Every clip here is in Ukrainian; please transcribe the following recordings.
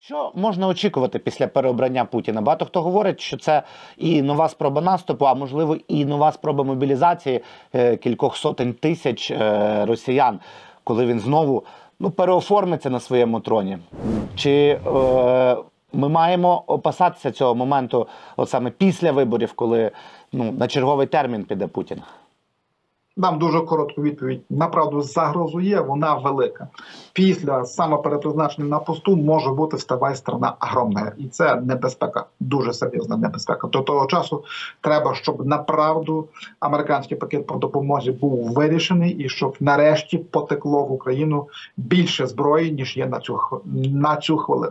Що можна очікувати після переобрання Путіна? Багато хто говорить, що це і нова спроба наступу, а можливо і нова спроба мобілізації кількох сотень тисяч росіян, коли він знову переоформиться на своєму троні. Чи ми маємо опасатися цього моменту от саме після виборів, коли на черговий термін піде Путін? Дам дуже коротку відповідь. Направду, загрозу є, вона велика. Після самоперепризначення на посту може бути «вставай, страна огромна». І це небезпека, дуже серйозна небезпека. До того часу треба, щоб направду американський пакет по допомозі був вирішений і щоб нарешті потекло в Україну більше зброї, ніж є на цю хвилину.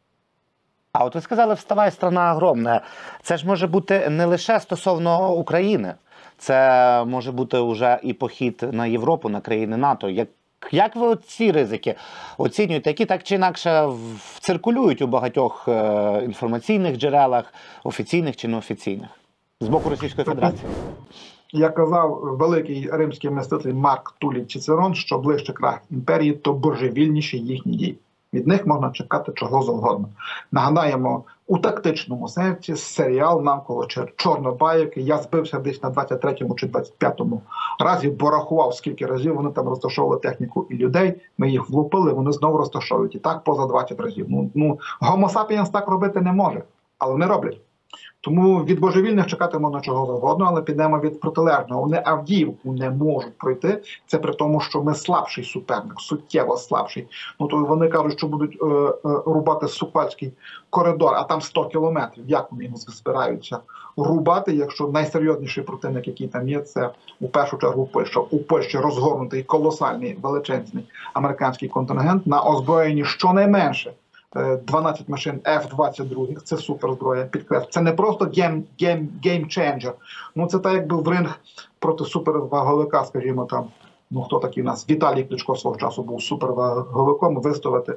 А от ви сказали «вставай, страна огромна». Це ж може бути не лише стосовно України. Це може бути вже і похід на Європу, на країни НАТО. Як ви ці ризики оцінюєте, які так чи інакше циркулюють у багатьох інформаційних джерелах, офіційних чи неофіційних, з боку Російської Федерації? Як казав великий римський мислитель Марк Тулій Цицерон, що ближче крах імперії, то божевільніші їхні дії. Від них можна чекати чого завгодно. Нагадаємо, у тактичному сенсі серіал навколо Чорнобаївки. Я збився десь на 23-му чи 25-му разі, бо рахував, скільки разів вони там розташовували техніку і людей. Ми їх влупили, вони знову розташовують. І так поза 20 разів. Homo sapiens так робити не може, але вони роблять. Тому від божевільних чекати можна чого завгодно, але підемо від протилежного. Вони Авдіївку не можуть пройти. Це при тому, що ми слабший суперник, суттєво слабший. То вони кажуть, що будуть рубати Сукальський коридор, а там 100 кілометрів. Як вони його збираються рубати, якщо найсерйозніший противник, який там є, це у першу чергу Польща. У Польщі розгорнутий колосальний, величезний американський контингент на озброєнні щонайменше 12 машин F-22, це суперзброя, підкреслю. Це не просто геймченджер. Це так, якби в ринг проти суперваговика, скажімо там, хто такий у нас, Віталій Кличко свого часу був суперваговиком, виставити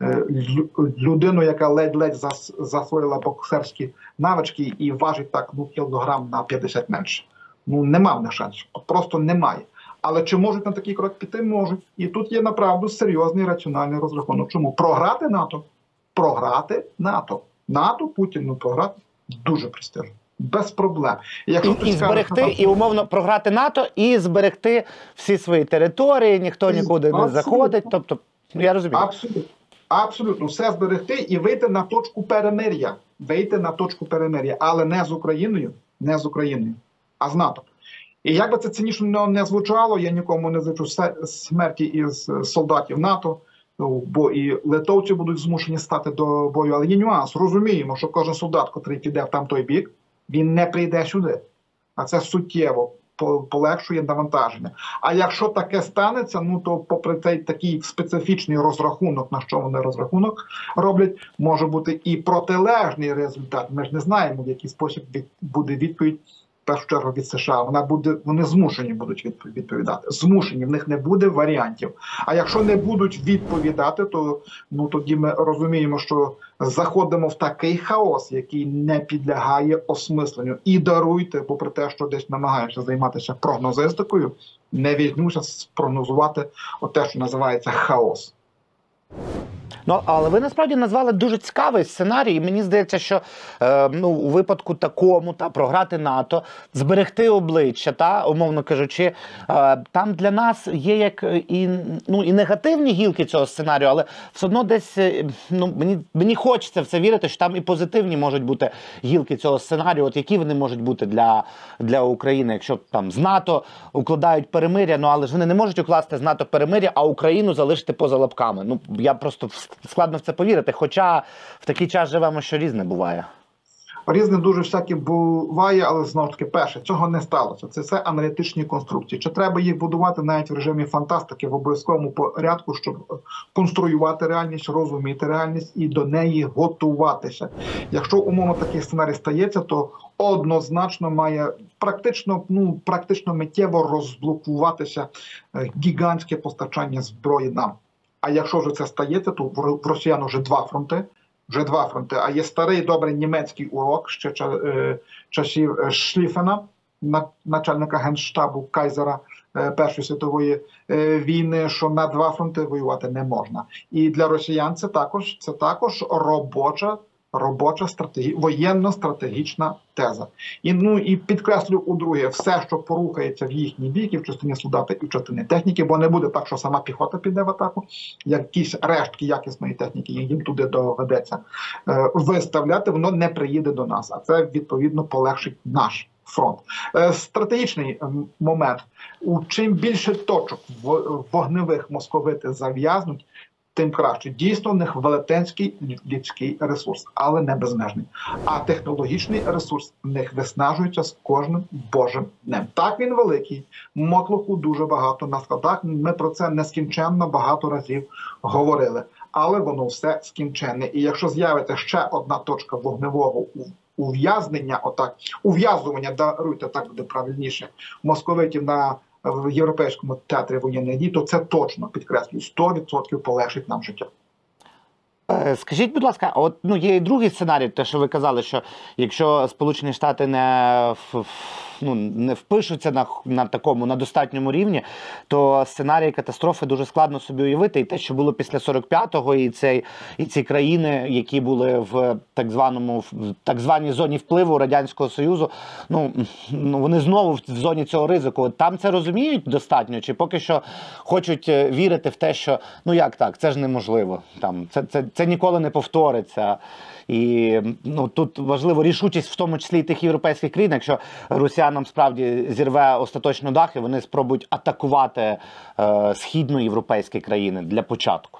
людину, яка ледь-ледь засвоїла боксерські навички і важить так, кілограм на 50 менше. Нема в них шансів, просто немає. Але чи можуть на такий крок піти? Можуть. І тут є направду серйозний раціональний розрахунок. Чому? Програти НАТО. Програти НАТО. НАТО, Путін, програти дуже престижно. Без проблем. І зберегти, і умовно програти НАТО, і зберегти всі свої території, ніхто нікуди не заходить. Тобто, я розумію. Абсолютно. Все зберегти і вийти на точку перемир'я. Вийти на точку перемир'я. Але не з Україною, а з НАТО. І як би це цинічно не звучало, я нікому не зичу смерті із солдатів НАТО, бо і литовці будуть змушені стати до бою. Але є нюанс. Розуміємо, що кожен солдат, котрий піде в той бік, він не прийде сюди. А це суттєво полегшує навантаження. А якщо таке станеться, то попри цей такий специфічний розрахунок, на що вони розрахунок роблять, може бути і протилежний результат. Ми ж не знаємо, в який спосіб буде відповідь, в першу чергу від США. Вони змушені будуть відповідати. Змушені, в них не буде варіантів. А якщо не будуть відповідати, то тоді ми розуміємо, що заходимо в такий хаос, який не підлягає осмисленню. І даруйте, попри те, що десь намагаюся займатися прогнозистикою, не візьмуся спрогнозувати те, що називається хаос. Але ви насправді назвали дуже цікавий сценарій, і мені здається, що у випадку такому, програти НАТО, зберегти обличчя, умовно кажучи, там для нас є як і негативні гілки цього сценарію, але все одно десь, мені хочеться в це вірити, що там і позитивні можуть бути гілки цього сценарію, от які вони можуть бути для України, якщо там з НАТО укладають перемир'я, але ж вони не можуть укласти з НАТО перемир'я, а Україну залишити поза лапками. Я просто складно в це повірити, хоча в такий час живемо, що різне буває. Різне дуже всяке буває, але знову ж таки, перше, цього не сталося. Це все аналітичні конструкції. Чи треба їх будувати навіть в режимі фантастики в обов'язковому порядку, щоб конструювати реальність, розуміти реальність і до неї готуватися. Якщо умовно такий сценарій стається, то однозначно має практично миттєво розблокуватися гігантське постачання зброї нам. А якщо вже це стається, то в росіян вже два фронти. А є старий добрий німецький урок ще часів Шліфена, начальника генштабу Кайзера, Першої світової війни, що на два фронти воювати не можна. І для росіян це також робоча воєнно-стратегічна теза. І підкреслю удруге, все, що порухається в їхній бік, і в частині солдати, і в частині техніки, бо не буде так, що сама піхота піде в атаку, якісь рештки якісної техніки їм туди доведеться виставляти, воно не приїде до нас, а це, відповідно, полегшить наш фронт. Стратегічний момент. Чим більше точок вогневих московити зав'язнуть, тим краще. Дійсно, в них велетенський людський ресурс, але не безмежний. А технологічний ресурс в них виснажується з кожним божим днем. Так, він великий, мотлоху дуже багато на складах, ми про це нескінченно багато разів говорили. Але воно все скінченне. І якщо з'явиться ще одна точка вогневого ув'язування, даруйте, так буде правильніше, московитів в Європейському театрі воєнних дій, то це точно, підкреслюю, 100% полегшить нам життя. Скажіть, будь ласка, от є і другий сценарій, те, що ви казали, що якщо Сполучені Штати не впишуться на такому, на достатньому рівні, то сценарій катастрофи дуже складно собі уявити. І те, що було після 45-го, і ці країни, які були в так званій зоні впливу Радянського Союзу, вони знову в зоні цього ризику. Там це розуміють достатньо? Чи поки що хочуть вірити в те, що, як так, це ж неможливо, це ніколи не повториться. І тут важливо рішучість, в тому числі і тих європейських країн, якщо росіянам справді зірве остаточно дах, і вони спробують атакувати східноєвропейські країни для початку.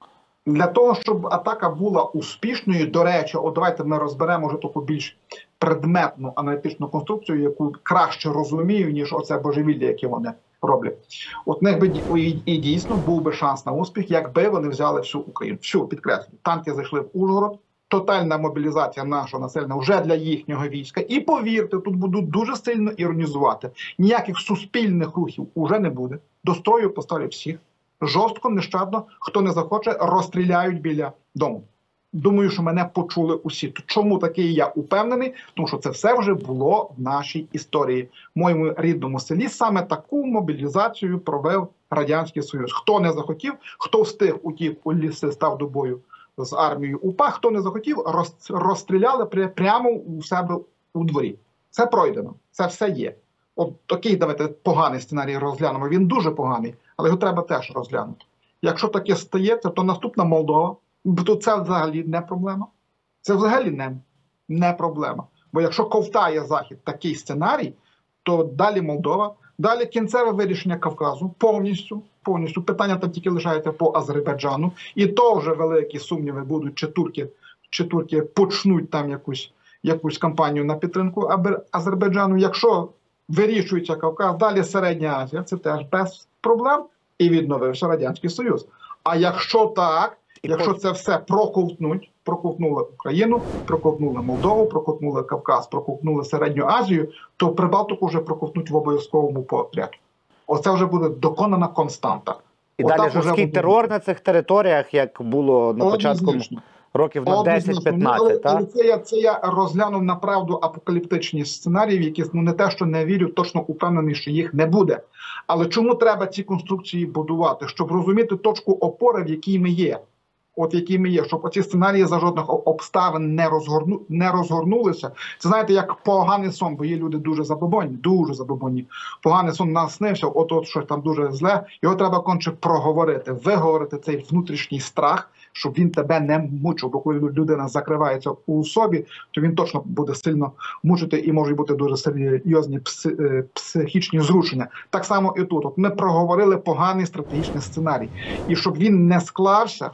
Для того, щоб атака була успішною, до речі, давайте ми розберемо вже таку більш предметну аналітичну конструкцію, яку краще розумію, ніж оце божевілля, яке вони роблять. От в них би і дійсно був би шанс на успіх, якби вони взяли всю Україну. Всю, підкреслюю, танки зайшли в Ужгород, тотальна мобілізація нашого населення вже для їхнього війська. І повірте, тут будуть дуже сильно іронізувати. Ніяких суспільних рухів уже не буде. До строю поставлять всіх. Жорстко, нещадно, хто не захоче, розстріляють біля дому. Думаю, що мене почули усі. Чому такий я упевнений? Тому що це все вже було в нашій історії. В моєму рідному селі саме таку мобілізацію провів Радянський Союз. Хто не захотів, хто встиг утік у ліси, став до бою з армією УПА, хто не захотів, розстріляли прямо у себе у дворі. Це пройдено, це все є. От такий, давайте, поганий сценарій розглянемо. Він дуже поганий, але його треба теж розглянути. Якщо таке стається, то наступна Молдова, то це взагалі не проблема. Це взагалі не проблема. Бо якщо ковтає Захід такий сценарій, то далі Молдова, далі кінцеве вирішення Кавказу повністю. Питання там тільки лишається по Азербайджану. І то вже великі сумніви будуть, чи турки почнуть там якусь кампанію на підтримку Азербайджану. Якщо вирішується Кавказ, далі Середня Азія, це теж без проблем. І відновився Радянський Союз. А якщо так, якщо це все проковтнули Україну, проковтнули Молдову, проковтнули Кавказ, проковтнули Середню Азію, то Прибалтику вже проковтнуть в обов'язковому порядку. Оце вже буде доконана константа. І далі жорсткий терор на цих територіях, як було на початку років на 10-15, так? Це я розглянув направду апокаліптичні сценарії, в які не те, що не вірю, точно упевнений, що їх не буде. Але чому треба ці конструкції будувати? Щоб розуміти точку опори, в якій ми є. Щоб оці сценарії за жодних обставин не розгорнулися. Це, знаєте, як поганий сон, бо є люди дуже забобонні. Поганий сон наснився, от щось там дуже зле, його треба конче проговорити, виговорити цей внутрішній страх, щоб він тебе не мучив, бо коли людина закривається у собі, то він точно буде сильно мучити і можуть бути дуже серйозні психічні зрушення. Так само і тут. От ми проговорили поганий стратегічний сценарій. І щоб він не склався,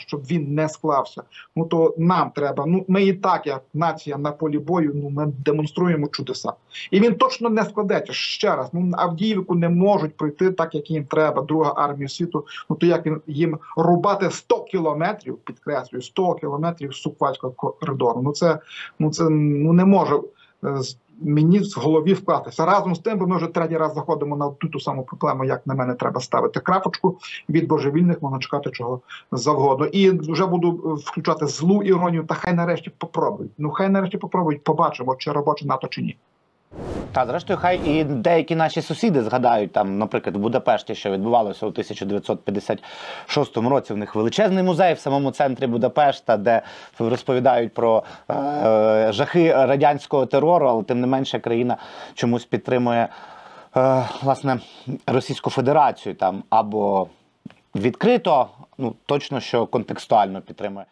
то нам треба, ми і так, як нація на полі бою, ми демонструємо чудеса. І він точно не складеться, ще раз, Авдіївку не можуть пройти так, як їм треба, Друга армія світу, то як їм рубати 100 кілометрів, підкреслюю, 100 кілометрів Суквальського коридору. Це не може мені в голові вкластися. Разом з тим, бо ми вже третій раз заходимо на ту саму проблему, як на мене треба ставити крапочку. Від божевільних можна чекати чого завгодно. І вже буду включати злу іронію, та хай нарешті попробують. Хай нарешті попробують, побачимо, чи робоче НАТО, чи ні. Та, зрештою, хай і деякі наші сусіди згадають, там, наприклад, в Будапешті, що відбувалося у 1956 році. В них величезний музей в самому центрі Будапешта, де розповідають про жахи радянського терору, але тим не менше країна чомусь підтримує власне Російську Федерацію там або відкрито, ну точно що контекстуально підтримує.